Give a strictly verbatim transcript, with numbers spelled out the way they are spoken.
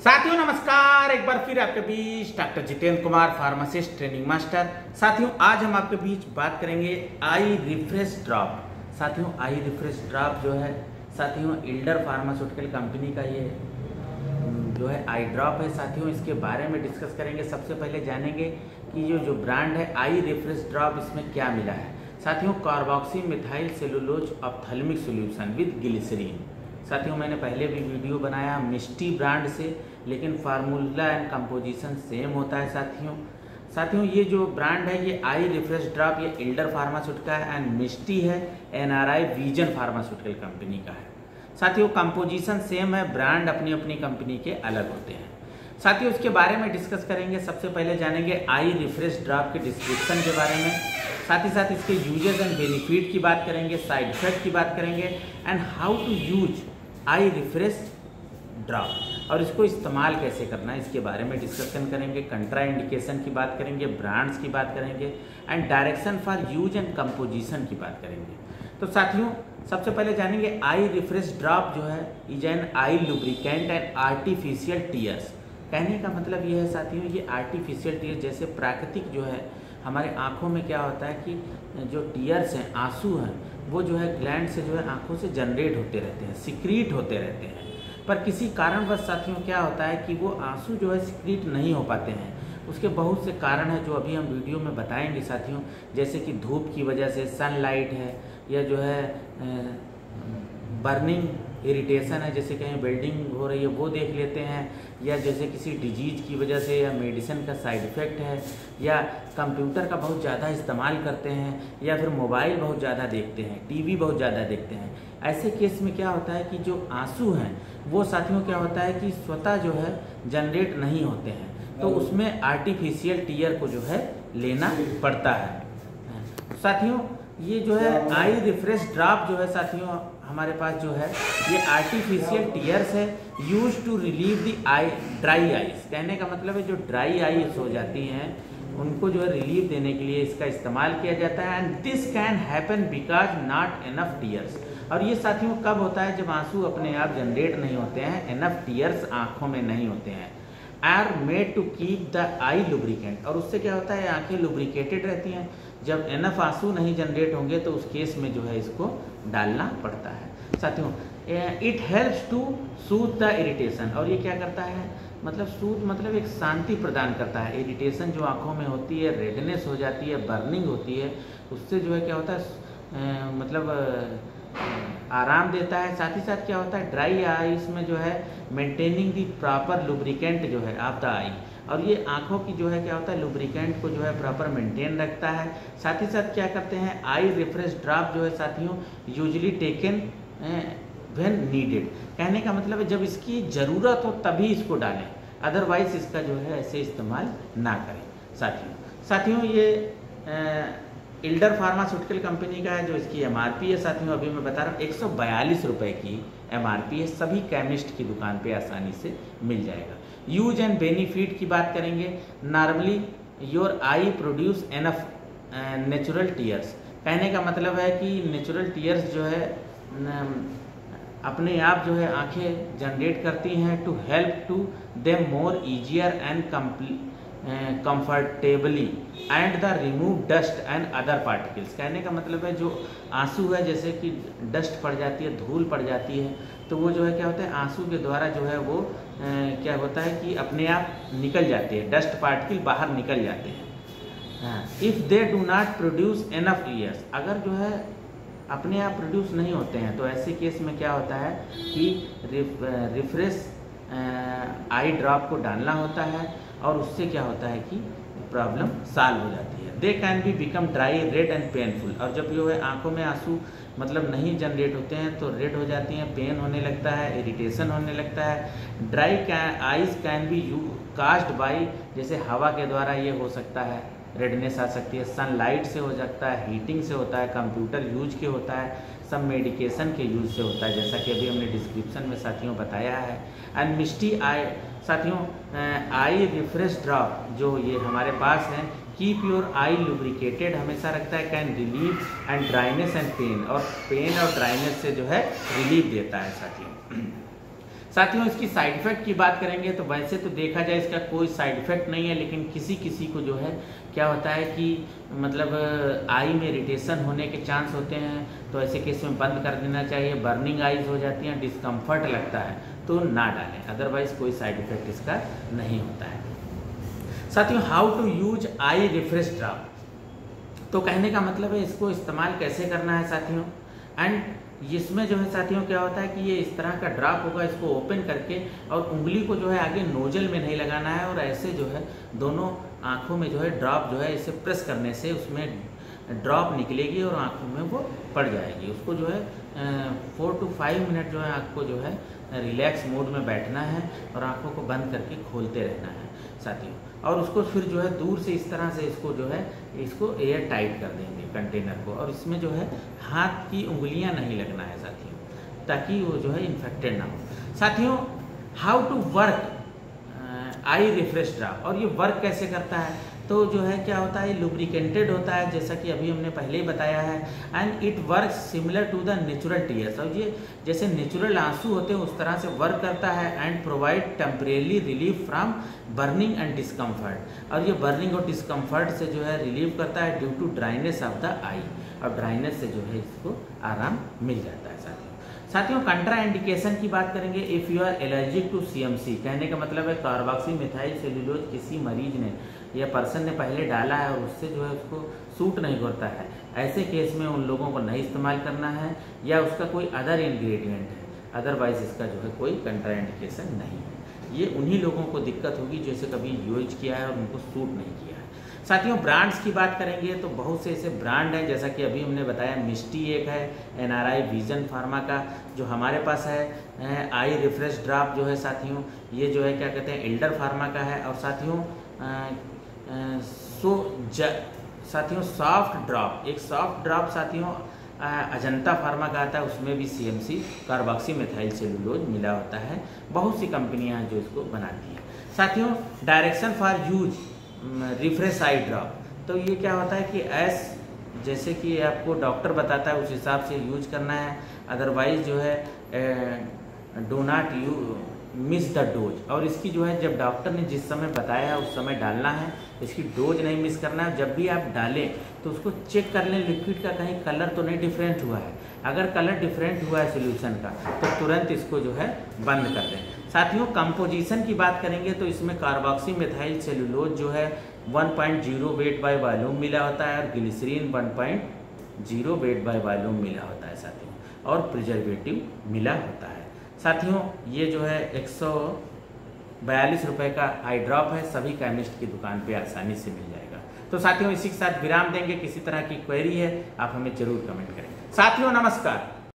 साथियों नमस्कार, एक बार फिर आपके बीच doctor Jitendra Kumar, pharmacist training master. साथियों आज हम आपके बीच बात करेंगे आई रिफ्रेश ड्रॉप। साथियों आई रिफ्रेश ड्रॉप जो है साथियों इल्डर फार्मास्यूटिकल कंपनी का ये जो है आई ड्रॉप है। साथियों इसके बारे में डिस्कस करेंगे। सबसे पहले जानेंगे कि ये जो ब्रांड है आई रिफ्रेश ड्रॉप, इसमें क्या मिला है। साथियों carboxy methyl cellulose ophthalmic solution with glycerin. साथियों मैंने पहले भी वीडियो बनाया मिस्टी ब्रांड से, लेकिन फार्मूला एंड कंपोजिशन सेम होता है। साथियों साथियों ये जो ब्रांड है ये आई रिफ्रेश ड्रॉप ये इल्डर फार्मास्यूटिकल एंड मिस्टी है एनआरआई विजन फार्मास्यूटिकल कंपनी का है। साथियों कंपोजिशन सेम है, ब्रांड अपनी अपनी कंपनी के अलग होते हैं। साथियों इसके बारे में डिस्कस करेंगे। सबसे पहले जानेंगे आई रिफ्रेश ड्रॉप के डिस्क्रिप्शन के बारे में, साथ ही साथ इसके यूजेस एंड बेनिफिट की बात करेंगे, साइड इफेक्ट की बात करेंगे and how to use eye refresh drop और इसको इस्तेमाल कैसे करना है इसके बारे में डिस्कशन करेंगे। कंट्रा इंडिकेशन की बात करेंगे, ब्रांड्स की बात करेंगे and direction for use and composition की बात करेंगे। तो साथियों सबसे पहले जानेंगे आई रिफ्रेश ड्रॉप जो है is an eye lubricant and artificial tears. कहने का मतलब ये है साथियों ये आर्टिफिशियल टीयर्स जैसे प्राकृतिक जो है हमारे आँखों में क्या होता है कि जो टीयर्स हैं, आंसू हैं, वो जो है ग्लैंड से जो है आंखों से जनरेट होते रहते हैं, सिक्रीट होते रहते हैं। पर किसी कारणवश साथियों क्या होता है कि वो आंसू जो है सिक्रीट नहीं हो पाते हैं। उसके बहुत से कारण हैं जो अभी हम वीडियो में बताएंगे साथियों, जैसे कि धूप की वजह से, सनलाइट है, या जो है बर्निंग इरिटेशन है, जैसे कहीं वेल्डिंग हो रही है वो देख लेते हैं, या जैसे किसी डिजीज की वजह से, या मेडिसिन का साइड इफ़ेक्ट है, या कंप्यूटर का बहुत ज़्यादा इस्तेमाल करते हैं, या फिर मोबाइल बहुत ज़्यादा देखते हैं, टीवी बहुत ज़्यादा देखते हैं। ऐसे केस में क्या होता है कि जो आंसू हैं वो साथियों क्या होता है कि स्वतः जो है जनरेट नहीं होते हैं, तो उसमें आर्टिफिशियल टीयर को जो है लेना पड़ता है। साथियों ये जो है आई रिफ्रेश ड्रॉप जो है साथियों हमारे पास जो है ये आर्टिफिशियल टीयर्स है use to relieve the eye dry eyes. कहने का मतलब है जो ड्राई आइज हो जाती हैं उनको जो है रिलीफ देने के लिए इसका इस्तेमाल किया जाता है। And this can happen because not enough tears. और ये साथियों कब होता है जब आंसू अपने आप जनरेट नहीं होते हैं, इनफ टीयर्स आँखों में नहीं होते हैं। Are made to keep the eye lubricant. और उससे क्या होता है आंखें लुब्रिकेटेड रहती हैं। जब इनफ आंसू नहीं जनरेट होंगे तो उस केस में जो है इसको डालना पड़ता है। साथियों it helps to soothe the irritation. और ये क्या करता है मतलब सूथ मतलब एक शांति प्रदान करता है। इरिटेशन जो आंखों में होती है, रेडनेस हो जाती है, बर्निंग होती है, उससे जो है क्या होता है आ, मतलब आ, आराम देता है। साथ ही साथ क्या होता है ड्राई आईज में जो है मेंटेनिंग दी प्रॉपर लुब्रिकेंट जो है ऑफ द आई। और ये आंखों की जो है क्या होता है लुब्रिकेंट को जो है प्रॉपर मेंटेन रखता है। साथ ही साथ क्या करते हैं आई रिफ्रेश ड्रॉप जो है साथियों यूजुअली टेकन व्हेन नीडेड। कहने का मतलब है जब इसकी ज़रूरत हो तभी इसको डालें, अदरवाइज इसका जो है ऐसे इस्तेमाल ना करें। साथियों साथियों ये इल्डर फार्मास्यूटिकल कंपनी का है। जो इसकी एमआरपी है साथियों अभी मैं बता रहा हूँ एक सौ बयालीस रुपये की एमआरपी है। सभी केमिस्ट की दुकान पे आसानी से मिल जाएगा। यूज एंड बेनिफिट की बात करेंगे। Normally your eye produce enough natural tears. कहने का मतलब है कि नेचुरल टीयर्स जो है अपने आप जो है आंखें जनरेट करती हैं to help to them more easier and comfortably and the remove dust and other particles. कहने का मतलब है जो आंसू है जैसे कि डस्ट पड़ जाती है, धूल पड़ जाती है, तो वो जो है क्या होता है आंसू के द्वारा जो है वो आ, क्या होता है कि अपने आप निकल जाती है, डस्ट पार्टिकल बाहर निकल जाते हैं। If they do not produce enough years. अगर जो है अपने आप प्रोड्यूस नहीं होते हैं तो ऐसे केस में क्या होता है कि रिफ, रिफ्रेश आई ड्रॉप को डालना होता है और उससे क्या होता है कि प्रॉब्लम सॉल्व हो जाती है। They can be become dry, red and painful. और जब जो है आंखों में आंसू मतलब नहीं जनरेट होते हैं तो रेड हो जाती हैं, पेन होने लगता है, इरिटेशन होने लगता है। Dry eyes can be you caused by, जैसे हवा के द्वारा ये हो सकता है, रेडनेस आ सकती है, सनलाइट से हो सकता है, हीटिंग से होता है, कंप्यूटर यूज के होता है, सब मेडिकेशन के यूज से होता है, जैसा कि अभी हमने डिस्क्रिप्शन में साथियों बताया है। एंड मिस्टी आई साथियों आई रिफ्रेश ड्रॉप जो ये हमारे पास है कीप योर आई लुब्रिकेटेड हमेशा रखता है। Can relieve and dryness and pain. और पेन और ड्राइनेस से जो है रिलीफ देता है साथियों। साथियों इसकी साइड इफेक्ट की बात करेंगे तो वैसे तो देखा जाए इसका कोई साइड इफेक्ट नहीं है, लेकिन किसी किसी को जो है क्या होता है कि मतलब आई में इरिटेशन होने के चांस होते हैं, तो ऐसे केस में बंद कर देना चाहिए। बर्निंग आइज हो जाती हैं, डिस्कम्फर्ट लगता है तो ना डालें, अदरवाइज कोई साइड इफेक्ट इसका नहीं होता है। साथियों how to use eye refresh drop, तो कहने का मतलब है इसको इस्तेमाल कैसे करना है साथियों। एंड इसमें जो है साथियों क्या होता है कि ये इस तरह का ड्रॉप होगा, इसको ओपन करके और उंगली को जो है आगे नोजल में नहीं लगाना है, और ऐसे जो है दोनों आँखों में जो है ड्रॉप जो है इसे प्रेस करने से उसमें ड्रॉप निकलेगी और आँखों में वो पड़ जाएगी। उसको जो है फोर टू फाइव मिनट जो है आपको जो है रिलैक्स मोड में बैठना है और आँखों को बंद करके खोलते रहना है साथियों, और उसको फिर जो है दूर से इस तरह से इसको जो है इसको एयर टाइट कर देंगे कंटेनर को, और इसमें जो है हाथ की उंगलियां नहीं लगना है साथियों, ताकि वो जो है इन्फेक्टेड ना हो। साथियों how to work eye refresh drop, और ये वर्क कैसे करता है, तो जो है क्या होता है लुब्रिकेटेड होता है, जैसा कि अभी हमने पहले ही बताया है। And it work similar to the natural tears, और ये जैसे नेचुरल आंसू होते हैं उस तरह से वर्क करता है। And provide temporarily relief from burning and discomfort, और ये बर्निंग और डिस्कम्फर्ट से जो है रिलीव करता है due to dryness of the eye, और ड्राइनेस से जो है इसको आराम मिल जाता है साथियों। साथियों कंट्रा इंडिकेशन की बात करेंगे। If you are allergic to C M C, कहने का मतलब है कार्बोक्सी मिथाइल सेल्यूलोज किसी मरीज ने या पर्सन ने पहले डाला है और उससे जो है उसको सूट नहीं करता है, ऐसे केस में उन लोगों को नहीं इस्तेमाल करना है, या उसका कोई अदर इंग्रेडिएंट है, अदरवाइज इसका जो है कोई कंट्रा इंडिकेशन नहीं है। ये उन्हीं लोगों को दिक्कत होगी जैसे कभी यूज किया है और उनको सूट नहीं किया है। साथियों ब्रांड्स की बात करेंगे तो बहुत से ऐसे ब्रांड हैं, जैसा कि अभी हमने बताया मिस्टी एक है, N R I vision pharma का जो हमारे पास है, आई रिफ्रेश ड्रॉप जो है साथियों ये जो है क्या कहते हैं एल्डर फार्मा का है, और साथियों आ, आ, सो ज साथियों सॉफ्ट ड्रॉप, एक सॉफ्ट ड्रॉप साथियों अजंता फार्मा का आता है, उसमें भी C M C carboxy methyl cellulose मिला होता है। बहुत सी कंपनियां हैं जो इसको बनाती हैं। साथियों direction for use refresh eye drop, तो ये क्या होता है कि एस जैसे कि आपको डॉक्टर बताता है उस हिसाब से यूज करना है, अदरवाइज जो है do not you miss the dose, और इसकी जो है जब डॉक्टर ने जिस समय बताया है उस समय डालना है, इसकी डोज नहीं मिस करना है। जब भी आप डालें तो उसको चेक कर लें लिक्विड का कहीं कलर तो नहीं डिफरेंट हुआ है, अगर कलर डिफरेंट हुआ है सोल्यूशन का तो तुरंत इसको जो है बंद कर दें। साथियों कंपोजिशन की बात करेंगे तो इसमें कार्बोक्सी मिथाइल सेलुलोज जो है one point zero weight by volume मिला होता है, और glycerin one point zero weight by volume मिला होता है साथियों, और प्रिजर्वेटिव मिला होता है। साथियों ये जो है एक सौ बयालीस रुपये का आई ड्रॉप है, सभी केमिस्ट की दुकान पे आसानी से मिल जाएगा। तो साथियों इसी के साथ विराम देंगे, किसी तरह की क्वेरी है आप हमें जरूर कमेंट करें। साथियों नमस्कार।